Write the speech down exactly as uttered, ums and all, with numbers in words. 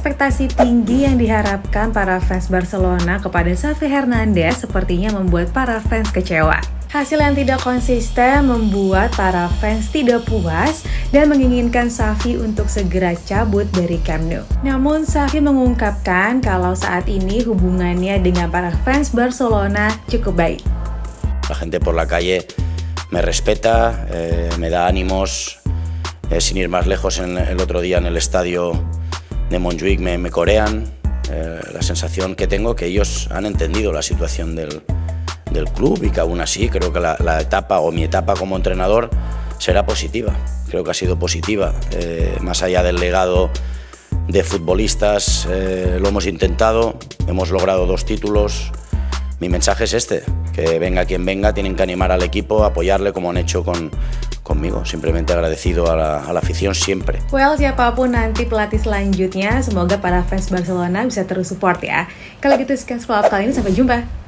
Ekspektasi tinggi yang diharapkan para fans Barcelona kepada Xavi Hernandez sepertinya membuat para fans kecewa. Hasil yang tidak konsisten membuat para fans tidak puas dan menginginkan Xavi untuk segera cabut dari Camp Nou. Namun Xavi mengungkapkan kalau saat ini hubungannya dengan para fans Barcelona cukup baik. La gente por la calle me respeta, eh, me da ánimos, eh, sin ir más lejos, en el otro día en el estadio de Montjuic me, me corean, eh, la sensación que tengo que ellos han entendido la situación del, del club y que aún así creo que la, la etapa o mi etapa como entrenador será positiva, creo que ha sido positiva, eh, más allá del legado de futbolistas, eh, lo hemos intentado, hemos logrado dos títulos. Mi mensaje es este, que venga quien venga, tienen que animar al equipo, apoyarle como han hecho con, conmigo. Simplemente agradecido a la, a la afición siempre. Well, siapapun nanti pelatih selanjutnya, semoga para fans Barcelona bisa terus support ya. Kalau gitu sekian vlog kali ini, sampai jumpa.